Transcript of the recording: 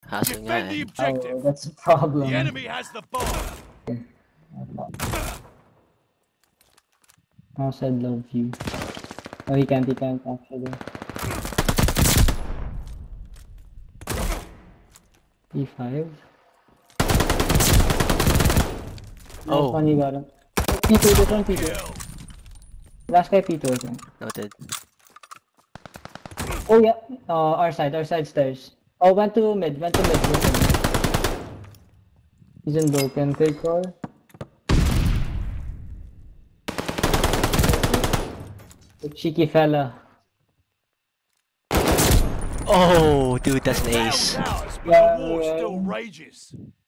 Hassle nga Defend the eh. objective. Oh, that's a problem. The enemy has the bomb. I said love you. Oh, he can't actually. E5. Oh. Nice one, you got him. P2, this one P2. Kill. Last guy P2 again. Noted. Oh yeah, our side stairs. Oh, went to mid. Broken. He's in broken, third floor. The cheeky fella. Oh, dude, that's an ace. Ours, but Yeah, the war yeah. still rages.